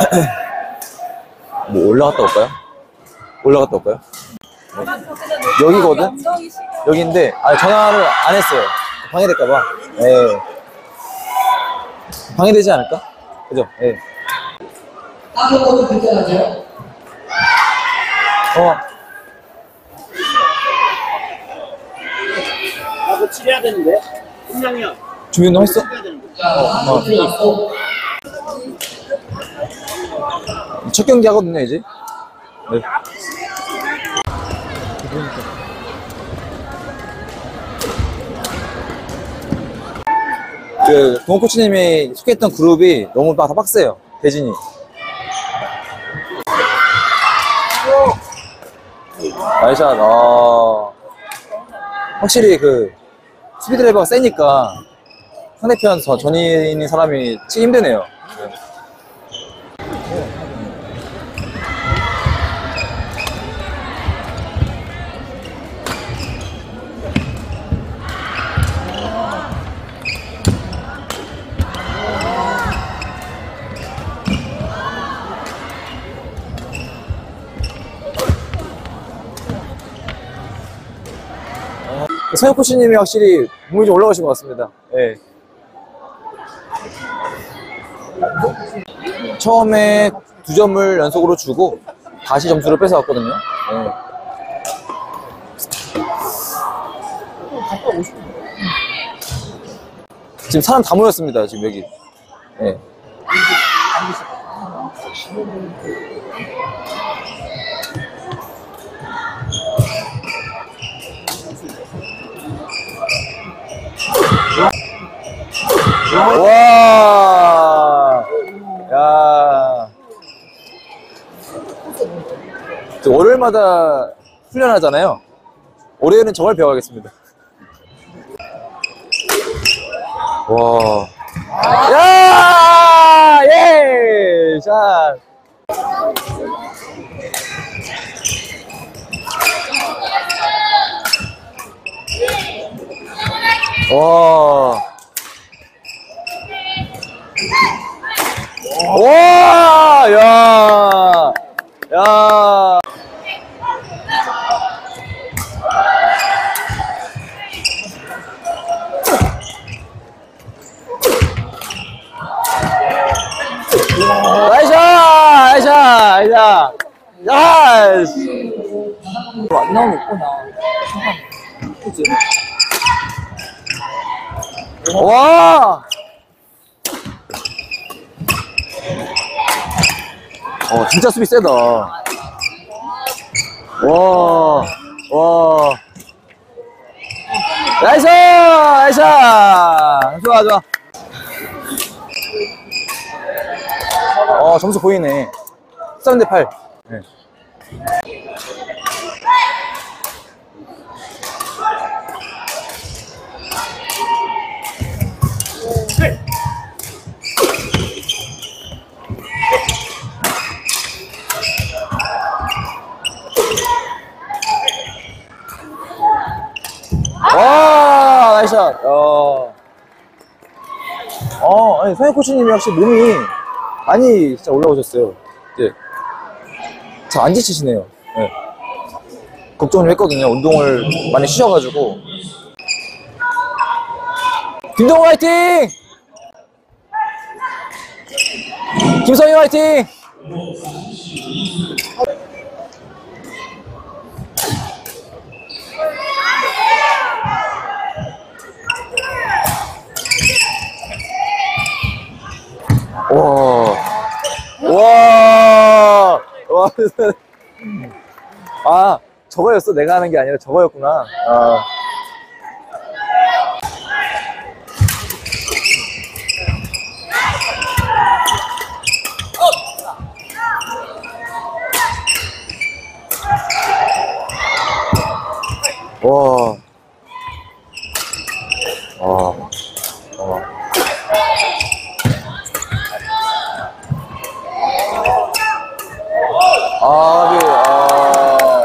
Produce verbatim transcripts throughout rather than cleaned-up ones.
뭐 올라갔다 올까요? 올라갔다 올까요? 네. 여기거든? 여기인데, 아, 전화를 안 했어요. 방해될까봐. 예. 방해되지 않을까? 그죠? 예. 따뜻하게 불편하세요? 어. 아, 그거 치료해야 되는데? 분명히요. 준비운동 했어? 자, 어. 있고. 첫 경기 하거든요, 이제. 네. 그, 동호 코치님이 속했던 그룹이 너무 다 빡세요, 대진이. 나이샷, 아. 확실히 그, 수비 드라이버가 세니까 상대편 저 전이 있는 사람이 치기 힘드네요. 네. 서영 코치님이 확실히 몸이 좀 올라가신 것 같습니다. 예. 처음에 두 점을 연속으로 주고 다시 점수를 뺏어왔거든요. 예. 지금 사람 다 모였습니다. 지금 여기. 예. 와, 야, 월요일마다 훈련하잖아요. 올해는 정말 배워야겠습니다. 와, 야, 예, 샷. 와. 와, 야, 야. 나이스, 나이스, 나이스. 나이스. 안 나오겠구나. 그치? 와. 어, 진짜 수비 세다. 와, 와. 나이스! 나이스! 좋아, 좋아. 어, 점수 보이네. 십삼 대 팔. 네. 와, 나이스샷. 어, 어, 아니, 서영 코치님이 확실히 몸이 많이 진짜 올라오셨어요. 네. 잘 안 지치시네요. 네. 걱정 좀 했거든요. 운동을 많이 쉬셔가지고. 김동호 화이팅! 김성희 화이팅! 와, 와, 와, 아, 저거였어. 내가 하는 게 아니라 저거였구나. 아. 와, 와, 와. 아, 네, 아.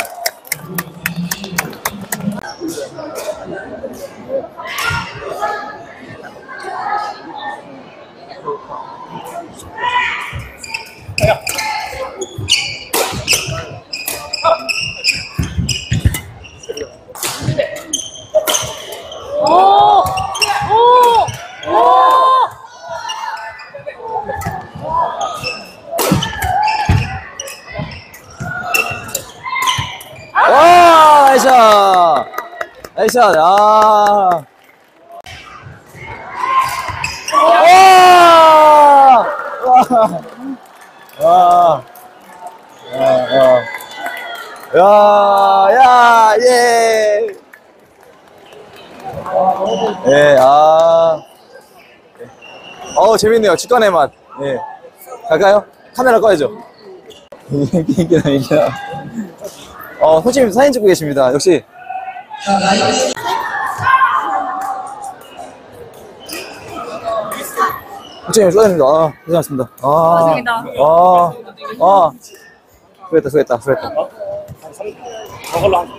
나이스샷. 아. 와! 와! 와! 야, 야, 야, 예! 예, 아. 어, 재밌네요. 직관의 맛. 예. 갈까요? 카메라 꺼야죠. 이기나, 이기나. 어, 호치님 사진 찍고 계십니다. 역시. 호치님 수고하셨습니다. 아, 고생하셨습니다. 아, 고생이다. 아, 아. 수고했다, 수고했다, 수고했다. 저걸로 한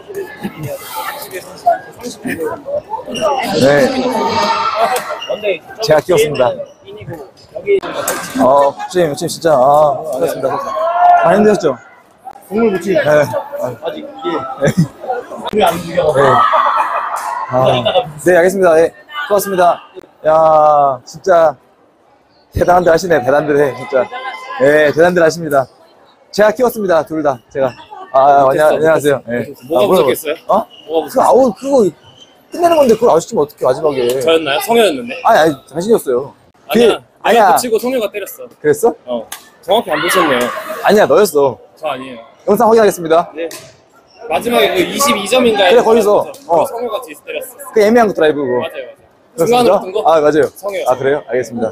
네. 근데 제가 키웠습니다. 인이고 여기 어, 호치님, 호치님 진짜, 아, 수고하셨습니다. 많이 힘드셨죠? 국물 무치 네. 아, 아직 이게 물이 안 죽여. 네. 아, 네, 알겠습니다. 네, 수고하셨습니다. 야, 진짜 대단한들 하시네, 대단들 해, 진짜. 네, 대단들 하십니다. 제가 키웠습니다, 둘 다. 제가. 아, 안녕, 안녕하세요. 네. 뭐가 아, 부족했어요? 어? 뭐가 그 아우, 그거 끝내는 건데 그걸 아시면 어떻게 마지막에. 저였나요? 성현이었는데? 아니, 아니, 당신이었어요. 아니야. 그, 내가 아니야. 붙이고 성현이가 때렸어. 그랬어? 어. 정확히 안 보셨네요. 아니야, 너였어. 저 아니에요. 영상 확인하겠습니다. 네. 마지막에 그 이십이 점인가에 그래, 거기서. 어. 성현가 뒤에서 때렸어. 그 애매한 거 드라이브 그거. 맞아요, 맞아요. 그렇습니까? 중간으로 뜬 거? 아, 맞아요. 성해요. 아, 그래요? 알겠습니다.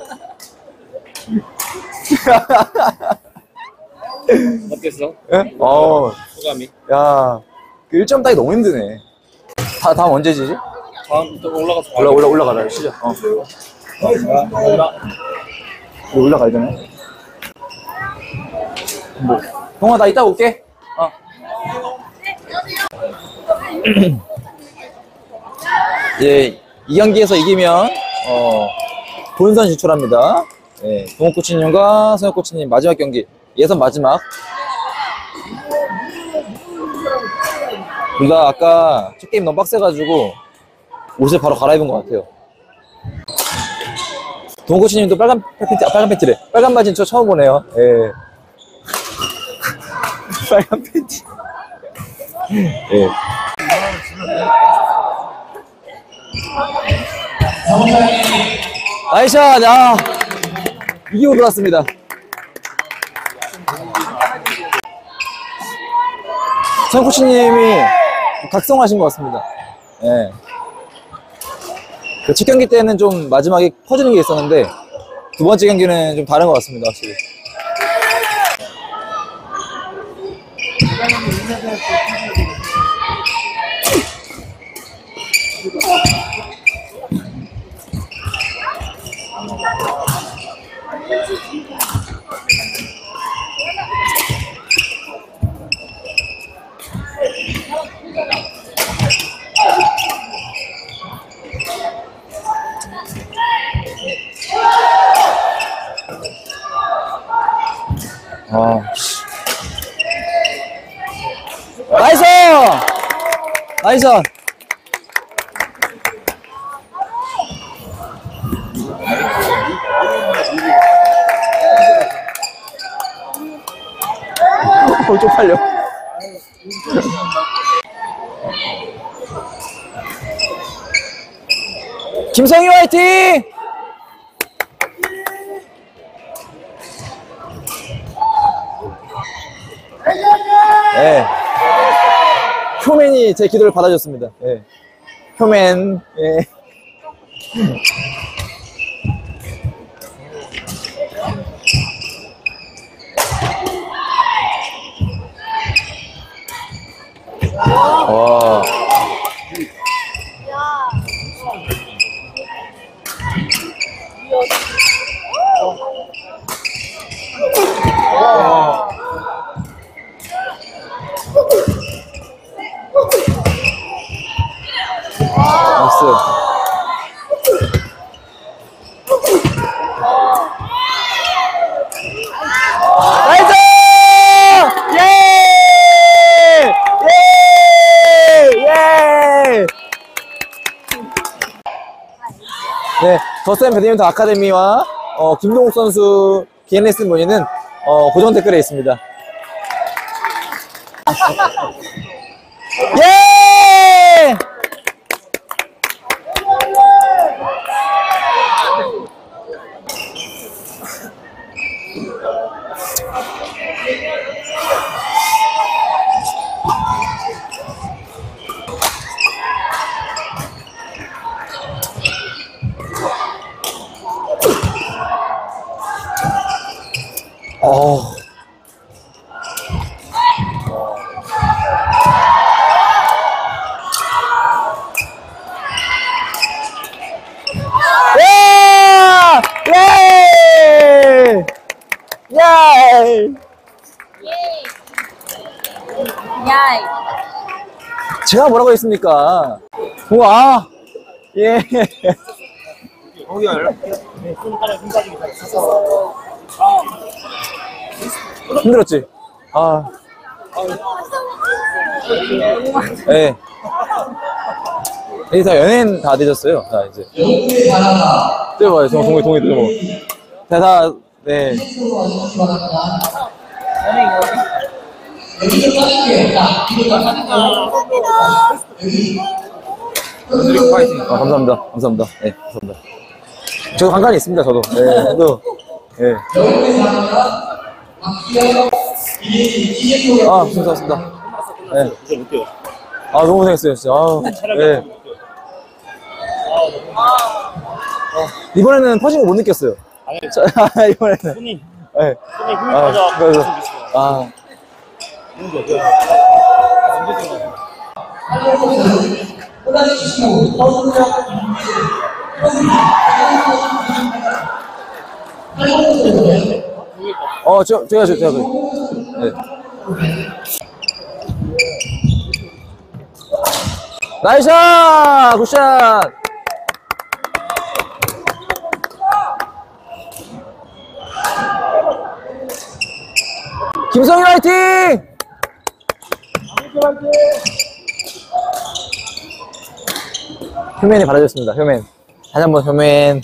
어땠어? 예? 어, 소감이? 야, 그 일 점 따기 너무 힘드네. 다, 다음 언제 지지? 다음 또 올라가서 올라, 올라, 올라가라, 시작. 어. 올라. 이거 올라가야 되네. 뭐. 동아, 나 이따 올게. 어. 예, 이 경기에서 이기면, 어, 본선 진출합니다. 예, 동호 코치님과 성혁 코치님 마지막 경기, 예선 마지막. 둘 다 아까 첫 게임 너무 빡세가지고 옷을 바로 갈아입은 것 같아요. 동호 코치님도 빨간 팬티, 아, 빨간 팬티래. 빨간 바지는 저 처음 보네요. 예. 빨간 팬티. 예. 나이샷! 아, 이기고 들어왔습니다. 성 코치님이 각성하신 것 같습니다. 예. 그 첫 경기 때는 좀 마지막에 퍼지는 게 있었는데, 두 번째 경기는 좀 다른 것 같습니다, 확실히. 아, 나이스! 나이스! 어, 쪽팔려. 김성희 화이팅! 예. 효맨이 제 기도를 받아줬습니다. 예. 효맨, 예. 와. 나이스. 나이스! 예! 예! 예! 네, 더센 배드민턴 아카데미와 어, 김동욱 선수 기엔 레슨 문의는 어, 고정 댓글에 있습니다. 예! 어. 야! 예! 예! 야, 제가 뭐라고 했습니까? 우와! 예. 힘들었지? 아. 예. 이제 다 연예인 다 되셨어요. 자, 이제. 영웅의 바라다. 떼봐요. 저 동의, 동의, 동의. 자, 다, 네. 스스로 와주시기 바랍니다. 여기서 빠질게요. 자, 뒤로 가서. 여기. 아, 감사합니다. 감사합니다. 네, 감사합니다. 저도 간간히 있습니다, 저도. 네, 저도. 네. 영웅의 바라다. 박수영, 이재용, 아, 감사합니다. 네. 이제 못해요. 아, 너무 고생했어요, 진짜. 아, 네. 이번에는 터진 거 못 느꼈어요. 아니, 자, 이번에는. 손이, 네. 손이 힘이 아, 빠져. 그래서. 아, 올라주시고, 버스장, 어, 저, 제가, 저, 제가. 그- 네. 나이샷! 굿샷! 김성일 화이팅! 효맨이 바라졌습니다, 효맨. 다시 한번 효맨.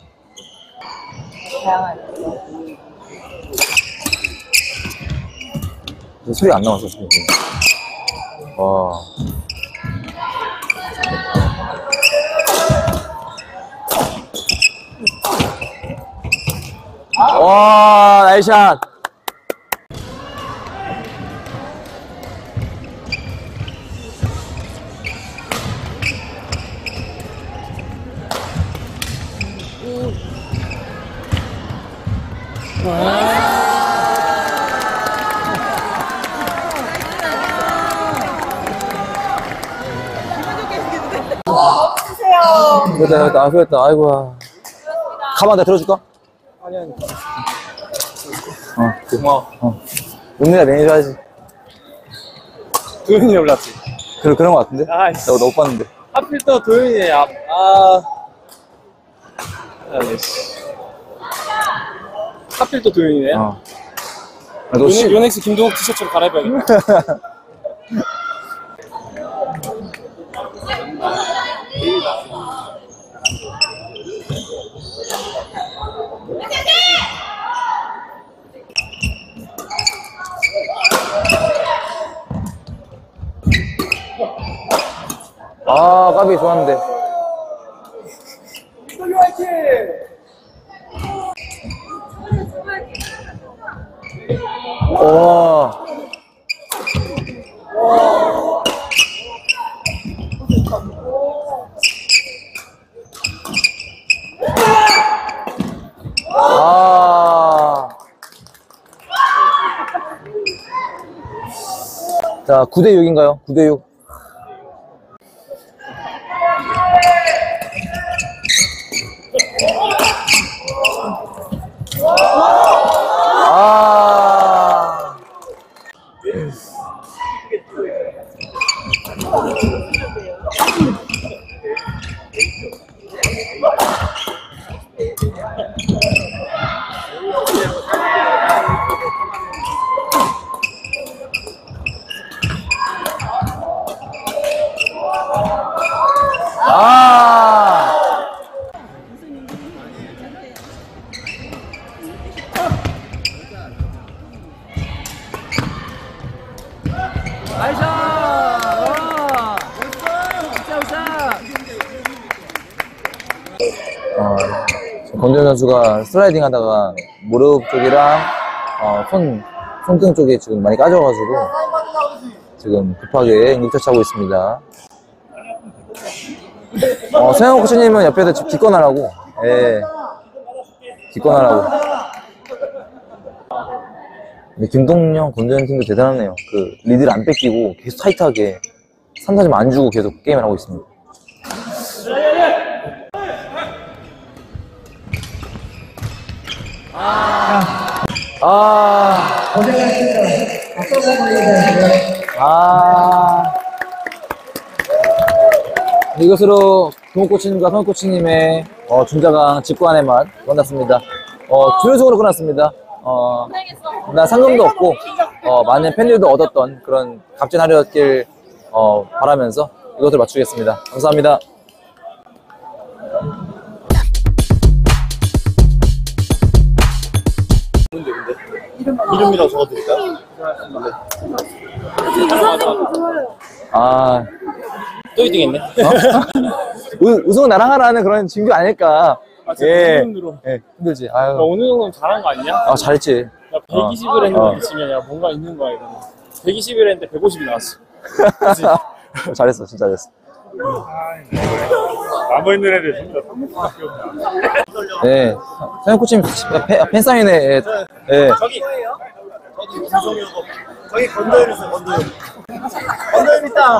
소리 안 나왔어, 지금. 와. 와, 나이샷. 됐다, 됐다, 아, 됐다, 아이고야. 가만, 내가 들어줄까? 아니, 아니. 어, 그, 고마워. 어. 은미가 매니저 하지. 도현이 올랐지. 그런, 그런 거 같은데? 아이씨. 내가 못 봤는데. 하필 또 도현이, 아, 아. 아이씨. 하필 또 도현이네. 어. 아, 너 요넥, 씨. 요넥스 김동욱 티셔츠로 갈아입어야겠다. 아, 까비 좋았는데. 와. 아. 자, 구 대 육인가요? 구 대 육. 아. 아. 어, 권준 선수가 슬라이딩 하다가 무릎 쪽이랑 어, 손, 손등 쪽에 지금 많이 까져가지고 지금 급하게 응급처치하고 있습니다. 어, 서영 코치님은 옆에서 지금 기권하라고. 예. 기권하라고. 근데 김동영, 권도현 팀도 대단하네요. 그 리드를 안 뺏기고 계속 타이트하게 삼 타점 안 주고 계속 게임을 하고 있습니다. 아, 아, 이것으로 동호 코치님과 선 코치님의 어, 중자강 직관의 맛 끝났습니다. 어, 준우승으로 끝났습니다. 어, 나 상금도 없고 어, 많은 팬들도 얻었던 그런 값진 하루였길 어, 바라면서 이것을 마치겠습니다. 감사합니다. 이름이라고 적어드릴까요? 아, 또 일 등 했네. 우- 우승은 나랑 하라는 그런 징조 아닐까. 아, 진짜 예, 힘들어. 예, 힘들지. 야, 아유, 어느 정도는 잘한 거 아니냐? 아, 잘했지. 야, 백이십을 했는데 어. 지면 야, 뭔가 있는 거야, 이거. 백이십을 했는데 백오십이 나왔어. 그치? 잘했어, 진짜 잘했어. 남아있는 애들 진짜 삼십밖에 없네. 네, 사장 코치님 팬, 팬사인회, 예, 예. 저기! 저기 우성이고 저기 건도현 있어, 건도현. 건도현 있다!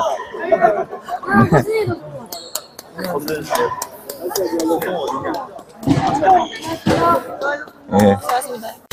건도현 있어. 예. 수고하셨습니다.